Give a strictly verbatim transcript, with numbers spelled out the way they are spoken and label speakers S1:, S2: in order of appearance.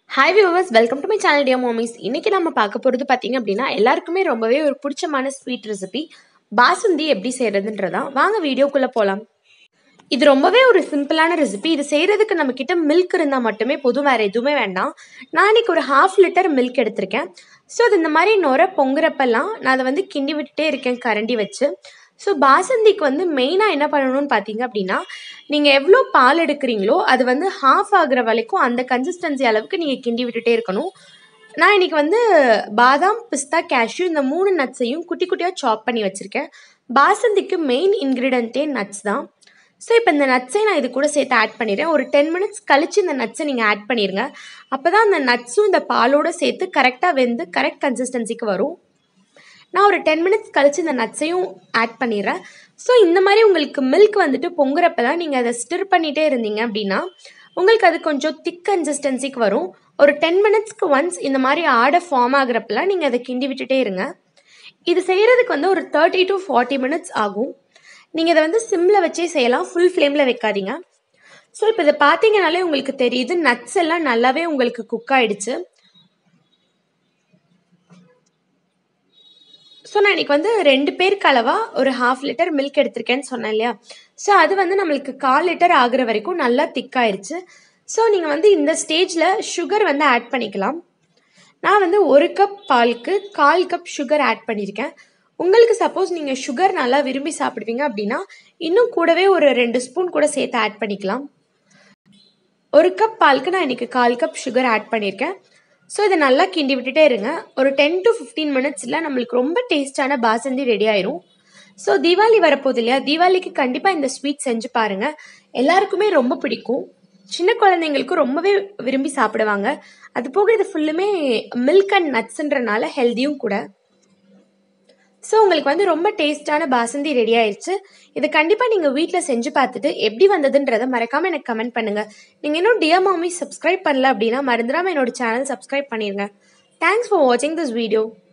S1: Hi viewers, welcome to my channel dear mommies. இன்னைக்கு நம்ம பார்க்க போறது பாத்தீங்க அப்படினா எல்லாருக்குமே ரொம்பவே ஒரு பிடிச்சமான ஸ்வீட் ரெசிபி பாசுந்தி எப்படி செய்யறதுன்றதா. வாங்க வீடியோக்குள்ள போலாம். இது ரொம்பவே ஒரு சிம்பிளான ரெசிபி. இது செய்யறதுக்கு நம்ம கிட்ட மில்க் இருந்தா மட்டுமே போதும், வேற எதுவுமே வேண்டாம். நான் இன்னைக்கு ஒரு half லிட்டர் மில்க் எடுத்திருக்கேன். ஸோ அது இந்த மாதிரி நொர பொங்குறப்பெல்லாம் நான் அதை வந்து கிண்டி விட்டுட்டே இருக்கேன் கரண்டி வச்சு. ஸோ பாசந்திக்கு வந்து மெயினாக என்ன பண்ணணும்னு பார்த்தீங்க அப்படின்னா, நீங்கள் எவ்வளோ பால் எடுக்கிறீங்களோ அது வந்து ஹாஃப் ஆகுற வரைக்கும் அந்த கன்சிஸ்டன்சி அளவுக்கு நீங்கள் கிண்டி விட்டுட்டே இருக்கணும். நான் இன்னைக்கு வந்து பாதாம், பிஸ்தா, கேஷ்யூ இந்த மூணு நட்ஸையும் குட்டி குட்டியாக சாப் பண்ணி வச்சுருக்கேன். பாசந்திக்கு மெயின் இன்க்ரீடியன்ட்டே நட்ஸ் தான். ஸோ இப்போ இந்த நட்ஸை நான் இது கூட சேர்த்து ஆட் பண்ணிடுறேன். ஒரு டென் மினிட்ஸ் கழித்து இந்த நட்ஸை நீங்கள் ஆட் பண்ணிடுங்க. அப்போ தான் அந்த நட்ஸும் இந்த பாலோடு சேர்த்து கரெக்டாக வெந்து கரெக்ட் கன்சிஸ்டன்சிக்கு வரும். நான் ஒரு டென் மினிட்ஸ் கழித்து இந்த நட்ஸையும் ஆட் பண்ணிடுறேன். ஸோ இந்த மாதிரி உங்களுக்கு மில்க் வந்துட்டு பொங்குறப்பெல்லாம் நீங்கள் அதை ஸ்டிர் பண்ணிகிட்டே இருந்தீங்க அப்படின்னா உங்களுக்கு அது கொஞ்சம் திக் கன்சிஸ்டன்சிக்கு வரும். ஒரு டென் மினிட்ஸ்க்கு ஒன்ஸ் இந்த மாதிரி ஆடை ஃபார்ம் ஆகுறப்பெல்லாம் நீங்கள் அதை கிண்டி விட்டுட்டே இருங்க. இது செய்கிறதுக்கு வந்து ஒரு தேர்ட்டி டு ஃபார்ட்டி மினிட்ஸ் ஆகும். நீங்கள் இதை வந்து சிம்மில் வச்சே செய்யலாம், ஃபுல் ஃப்ளேமில் வைக்காதீங்க. ஸோ இப்போ இதை பார்த்தீங்கனாலே உங்களுக்கு தெரியுது நட்ஸ் எல்லாம் நல்லாவே உங்களுக்கு குக் ஆகிடுச்சு. ஸோ நான் இன்றைக்கி வந்து ரெண்டு பேருக்கு அளவாக ஒரு ஹாஃப் லிட்டர் மில்க் எடுத்திருக்கேன்னு சொன்னேன் இல்லையா. ஸோ அது வந்து நம்மளுக்கு கால் லிட்டர் ஆகுற வரைக்கும் நல்லா திக்காயிருச்சு. ஸோ நீங்கள் வந்து இந்த ஸ்டேஜில் சுகர் வந்து ஆட் பண்ணிக்கலாம். நான் வந்து ஒரு கப் பாலுக்கு கால் கப் சுகர் ஆட் பண்ணியிருக்கேன். உங்களுக்கு சப்போஸ் நீங்கள் சுகர் நல்லா விரும்பி சாப்பிடுவீங்க அப்படின்னா இன்னும் கூடவே ஒரு ரெண்டு ஸ்பூன் கூட சேர்த்து ஆட் பண்ணிக்கலாம். ஒரு கப் பாலுக்கு நான் இன்றைக்கி கால் கப் சுகர் ஆட் பண்ணியிருக்கேன். ஸோ இதை நல்லா கிண்டி விட்டுட்டே இருங்க. ஒரு டென் டு ஃபிஃப்டீன் மினிட்ஸில் நம்மளுக்கு ரொம்ப டேஸ்டான பாசந்தி ரெடி ஆயிரும். ஸோ தீபாவளி வரப்போகுது இல்லையா, தீபாவளிக்கு கண்டிப்பாக இந்த ஸ்வீட் செஞ்சு பாருங்கள். எல்லாருக்குமே ரொம்ப பிடிக்கும். சின்ன குழந்தைங்களுக்கும் ரொம்பவே விரும்பி சாப்பிடுவாங்க. அது போக இது ஃபுல்லுமே மில்க் அண்ட் நட்ஸ்ன்றனால ஹெல்த்தியும் கூட. ஸோ உங்களுக்கு வந்து ரொம்ப டேஸ்டான பாசந்தி ரெடி ஆயிடுச்சு. இதை கண்டிப்பாக நீங்கள் வீட்டில் செஞ்சு பார்த்துட்டு எப்படி வந்ததுன்றதை மறக்காமல் எனக்கு கமெண்ட் பண்ணுங்கள். நீங்கள் இன்னும் டியர் மாமி சப்ஸ்கிரைப் பண்ணல அப்படின்னா மறந்துடாமல் என்னோட சேனல் சப்ஸ்கிரைப் பண்ணிடுங்க. தேங்க்ஸ் ஃபார் வாட்சிங் திஸ் வீடியோ.